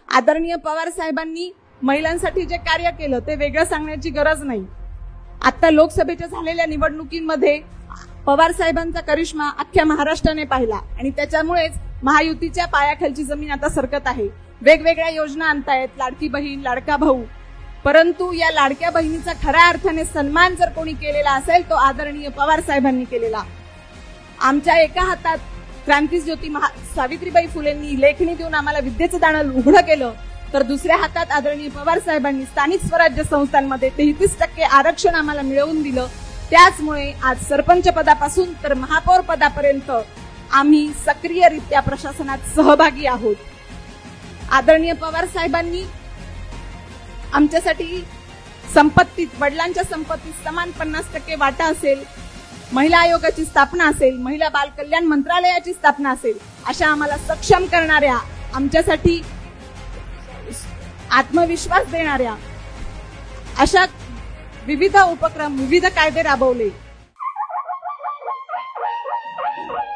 आदरणीय पवार साहेबांनी महिलांसाठी जे कार्य केलं ते वेगळं सांगण्याची गरज नाही. आता लोकसभेच्या झालेल्या निवडणुकीमध्ये पवार साहेबांचा करिश्मा अख्ख्या महाराष्ट्राने पाहिला आणि त्याच्यामुळेच महायुतीच्या पायाखालची जमीन आता सरकत आहे. वेगवेगळ्या योजना आणतायत, लाडकी बहीण, लाडका भाऊ, परंतु या लाडक्या बहिणीचा खऱ्या अर्थाने सन्मान जर कोणी केलेला असेल तो आदरणीय पवार साहेबांनी केलेला. आमच्या एका हातात क्रांतिज्योती सावित्रीबाई फुलेंनी लेखणी देऊन आम्हाला विद्येचं दाणं उघडं केलं, तर दुसऱ्या हातात आदरणीय पवार साहेबांनी स्थानिक स्वराज्य संस्थांमध्ये 33% आरक्षण आम्हाला मिळवून दिलं. त्याचमुळे आज सरपंच पदापासून तर महापौर पदापर्यंत आम्ही सक्रियरित्या प्रशासनात सहभागी आहोत. आदरणीय पवार साहेबांनी आमच्यासाठी संपत्तीत, वडिलांच्या संपत्तीत समान 50% वाटा असेल, महिला आयोगाची स्थापना असेल, महिला बाल कल्याण मंत्रालयाची स्थापना असेल, अशा आम्हाला सक्षम करणाऱ्या, आमच्यासाठी आत्मविश्वास देणाऱ्या अशा विविध उपक्रम, विविध कायदे राबवले.